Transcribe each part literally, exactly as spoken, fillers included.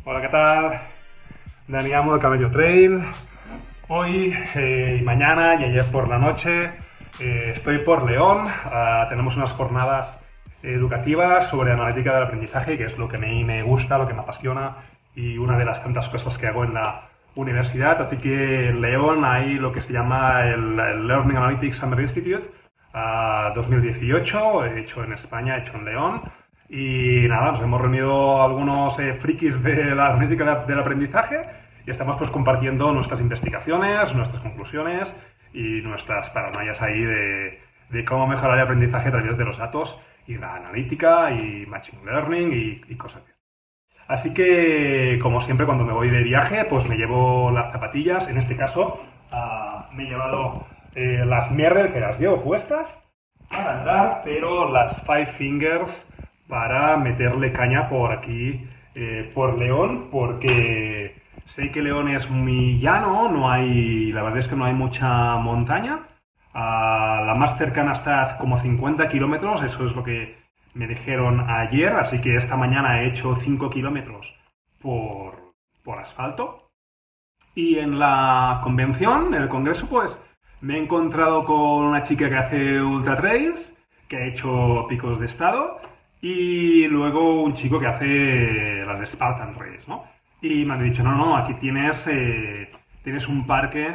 Hola, ¿qué tal? Dani Amo de Cabello Trail. Hoy eh, y mañana y ayer por la noche eh, estoy por León. Uh, tenemos unas jornadas educativas sobre analítica del aprendizaje, que es lo que a mí me gusta, lo que me apasiona y una de las tantas cosas que hago en la universidad. Así que en León hay lo que se llama el, el Learning Analytics Summer Institute uh, dos mil dieciocho, hecho en España, hecho en León. Y nada, nos hemos reunido algunos eh, frikis de la analítica del aprendizaje y estamos pues compartiendo nuestras investigaciones, nuestras conclusiones y nuestras paranoias ahí de, de cómo mejorar el aprendizaje a través de los datos y la analítica y machine learning y, y cosas así. Así que, como siempre, cuando me voy de viaje, pues me llevo las zapatillas. En este caso, uh, me he llevado eh, las Merrell, que las llevo puestas para andar, pero las Five Fingers para meterle caña por aquí, eh, por León, porque sé que León es muy llano, no hay, la verdad es que no hay mucha montaña. Uh, la más cercana está como cincuenta kilómetros, eso es lo que me dijeron ayer, así que esta mañana he hecho cinco kilómetros por, por asfalto. Y en la convención, en el congreso, pues me he encontrado con una chica que hace ultra trails, que ha hecho picos de estado, y luego un chico que hace las de Spartan Race, ¿no? Y me han dicho, no, no, aquí tienes, eh, tienes un parque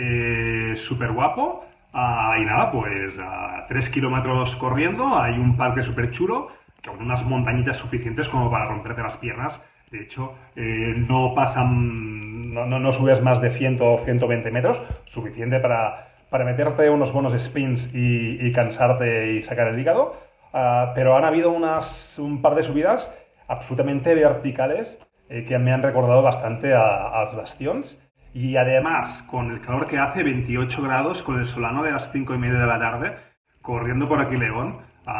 eh, súper guapo. Uh, y nada, pues a tres kilómetros corriendo hay un parque súper chulo con unas montañitas suficientes como para romperte las piernas. De hecho, eh, no pasan, no, no, no subes más de cien o ciento veinte metros, suficiente para, para meterte unos buenos spins y, y cansarte y sacar el hígado. Uh, pero han habido unas, un par de subidas absolutamente verticales eh, que me han recordado bastante a, a las bastions. Y además, con el calor que hace, veintiocho grados, con el solano de las cinco y media de la tarde, corriendo por aquí León,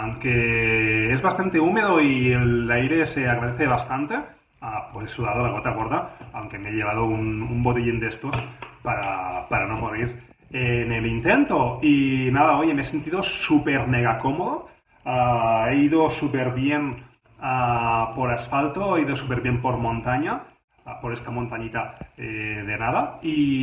aunque es bastante húmedo y el aire se agradece bastante, ah, pues he sudado la gota gorda, aunque me he llevado un, un botellín de estos para, para no morir en el intento. Y nada, oye, me he sentido súper mega cómodo, ah, he ido súper bien ah, por asfalto, he ido súper bien por montaña, por esta montañita eh, de nada,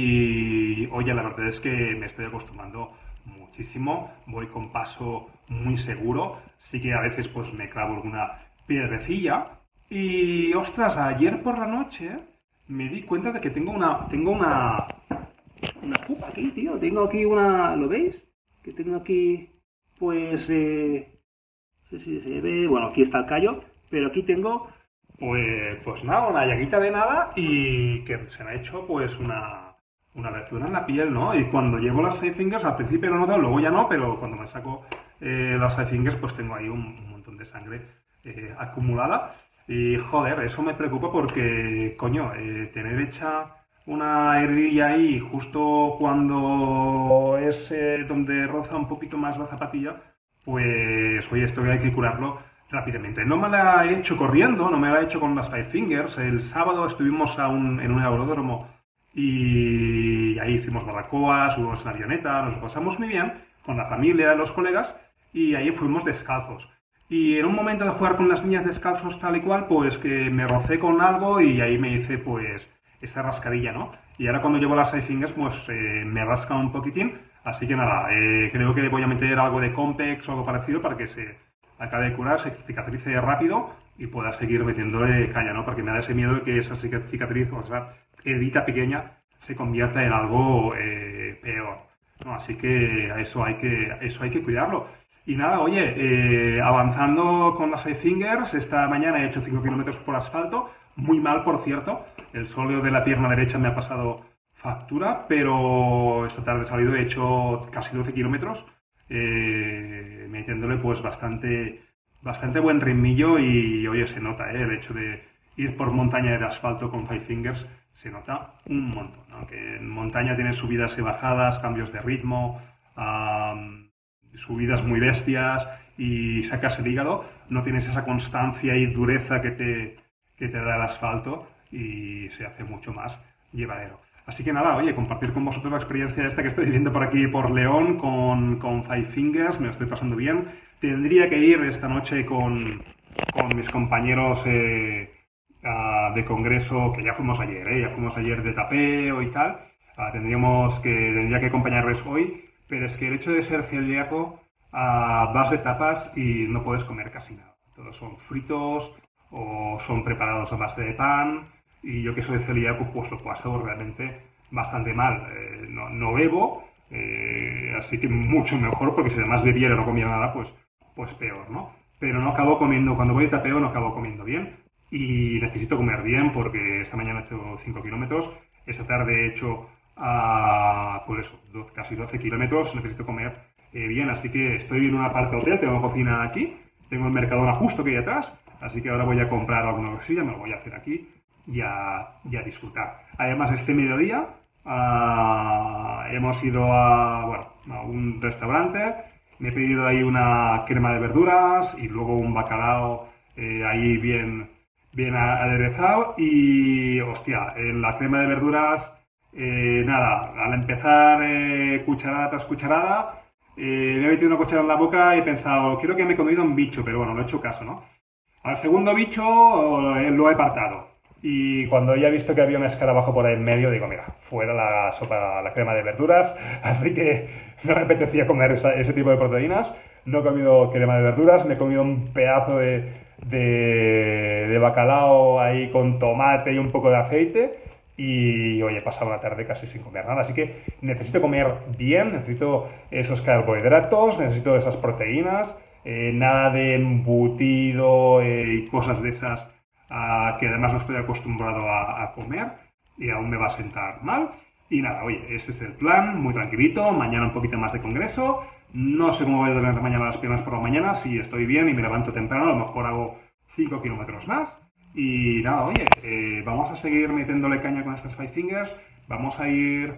y oye, la verdad es que me estoy acostumbrando muchísimo, voy con paso muy seguro, sí que a veces pues me clavo alguna piedrecilla, y ostras, ayer por la noche me di cuenta de que tengo una tengo una una pupa aquí, tío, tengo aquí una, ¿lo veis? Que tengo aquí, pues, eh, no sé si se ve, bueno, aquí está el callo, pero aquí tengo Pues, pues nada, una llaguita de nada y que se me ha hecho pues una, una abertura en la piel, ¿no? Y cuando llevo las Five Fingers, al principio lo noto, luego ya no, pero cuando me saco eh, las Five Fingers pues tengo ahí un, un montón de sangre eh, acumulada. Y joder, eso me preocupa porque, coño, eh, tener hecha una heridilla ahí justo cuando es eh, donde roza un poquito más la zapatilla, pues oye, esto hay que curarlo rápidamente. No me la he hecho corriendo, no me la he hecho con las Five Fingers. El sábado estuvimos a un, en un aeródromo y ahí hicimos barbacoa, subimos en la avioneta, nos lo pasamos muy bien con la familia, los colegas, y ahí fuimos descalzos. Y en un momento de jugar con las niñas descalzos tal y cual, pues que me rocé con algo y ahí me hice pues esa rascadilla, ¿no? Y ahora cuando llevo las Five Fingers pues eh, me rasca un poquitín, así que nada, eh, creo que voy a meter algo de Compex o algo parecido para que se acabe de curar, se cicatrice rápido y pueda seguir metiéndole caña, ¿no? Porque me da ese miedo de que esa cicatriz, o esa heridita pequeña, se convierta en algo eh, peor, ¿no? Así que a eso hay que, eso hay que cuidarlo. Y nada, oye, eh, avanzando con las Five Fingers, esta mañana he hecho cinco kilómetros por asfalto, muy mal, por cierto, el sóleo de la pierna derecha me ha pasado factura, pero esta tarde he salido, he hecho casi doce kilómetros, Eh, metiéndole pues bastante bastante buen ritmillo y oye, se nota, ¿eh? El hecho de ir por montaña de asfalto con Five Fingers se nota un montón, aunque en montaña tienes subidas y bajadas, cambios de ritmo, um, subidas muy bestias y sacas el hígado, no tienes esa constancia y dureza que te, que te da el asfalto y se hace mucho más llevadero. Así que nada, oye, compartir con vosotros la experiencia esta que estoy viviendo por aquí, por León, con, con Five Fingers, me lo estoy pasando bien. Tendría que ir esta noche con, con mis compañeros eh, a uh, de congreso, que ya fuimos ayer, ¿eh? ya fuimos ayer de tapeo y tal, uh, tendríamos que, tendría que acompañarles hoy, pero es que el hecho de ser celíaco, uh, vas de tapas y no puedes comer casi nada. Todos son fritos o son preparados a base de pan, y yo que soy celíaco pues lo paso realmente bastante mal. Eh, no, no bebo, eh, así que mucho mejor, porque si además bebiera y no comiera nada, pues, pues peor, ¿no? Pero no acabo comiendo, cuando voy de tapeo no acabo comiendo bien, y necesito comer bien porque esta mañana he hecho cinco kilómetros, esta tarde he hecho uh, pues eso, doce, casi doce kilómetros, necesito comer eh, bien, así que estoy en una parte del hotel, tengo cocina aquí, tengo el Mercadona justo aquí atrás, así que ahora voy a comprar alguna cosilla, me lo voy a hacer aquí y a, y a disfrutar. Además, este mediodía uh, hemos ido a, bueno, a un restaurante, me he pedido ahí una crema de verduras y luego un bacalao eh, ahí bien, bien aderezado y, hostia, en la crema de verduras, eh, nada, al empezar eh, cucharada tras cucharada, eh, me he metido una cucharada en la boca y he pensado, creo que me he comido un bicho, pero bueno, no he hecho caso, ¿no? Al segundo bicho eh, lo he apartado. Y cuando ya he visto que había un escarabajo por ahí en medio, digo, mira, fuera la sopa, la crema de verduras, así que no me apetecía comer esa, ese tipo de proteínas. No he comido crema de verduras, me he comido un pedazo de, de, de bacalao ahí con tomate y un poco de aceite. Y hoy he pasado una tarde casi sin comer nada, así que necesito comer bien, necesito esos carbohidratos, necesito esas proteínas, eh, nada de embutido eh, y cosas de esas uh, que además no estoy acostumbrado a, a comer y aún me va a sentar mal. Y nada, oye, ese es el plan, muy tranquilito, mañana un poquito más de congreso, no sé cómo voy a dormir mañana las piernas por la mañana, si estoy bien y me levanto temprano, a lo mejor hago cinco kilómetros más. Y nada, oye, eh, vamos a seguir metiéndole caña con estas Five Fingers, vamos a ir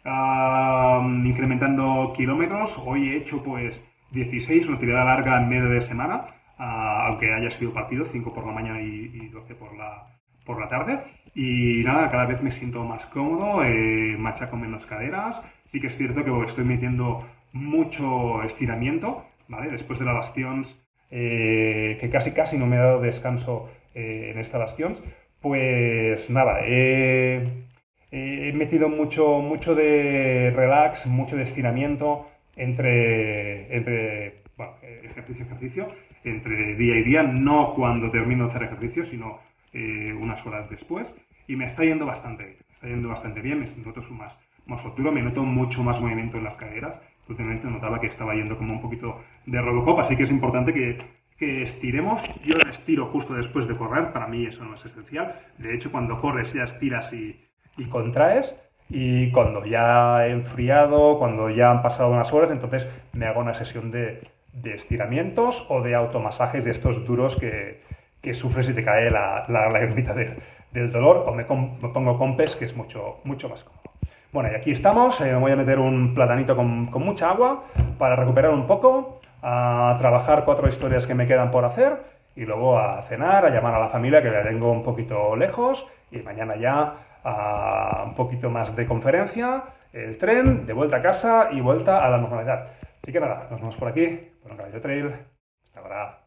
uh, incrementando kilómetros. Hoy he hecho pues dieciséis, una tirada larga en medio de semana, uh, aunque haya sido partido, cinco por la mañana y, y doce por la, por la tarde. Y nada, cada vez me siento más cómodo, eh, machaco menos caderas. Sí que es cierto que estoy metiendo mucho estiramiento, ¿vale? Después de la Bastions, eh, que casi casi no me he dado descanso Eh, en esta Bastions, pues nada, he, he metido mucho, mucho de relax, mucho de estiramiento entre, entre bueno, ejercicio ejercicio, entre día y día, no cuando termino de hacer ejercicio, sino eh, unas horas después, y me está yendo bastante bien, me está yendo bastante bien, me noto más, más duro, me noto mucho más movimiento en las caderas. Últimamente notaba que estaba yendo como un poquito de Robocop, así que es importante que que estiremos. Yo estiro justo después de correr, para mí eso no es esencial. De hecho, cuando corres ya estiras y, y contraes, y cuando ya he enfriado, cuando ya han pasado unas horas, entonces me hago una sesión de, de estiramientos o de automasajes de estos duros que, que sufres y te cae la, la, la ermita del, del dolor, o me, com, me pongo compes, que es mucho, mucho más cómodo. Bueno, y aquí estamos, eh, me voy a meter un platanito con, con mucha agua para recuperar un poco, a trabajar cuatro historias que me quedan por hacer y luego a cenar, a llamar a la familia que la tengo un poquito lejos y mañana ya a un poquito más de conferencia, el tren, de vuelta a casa y vuelta a la normalidad. Así que nada, nos vemos por aquí, por un Caballo Trail. Hasta ahora.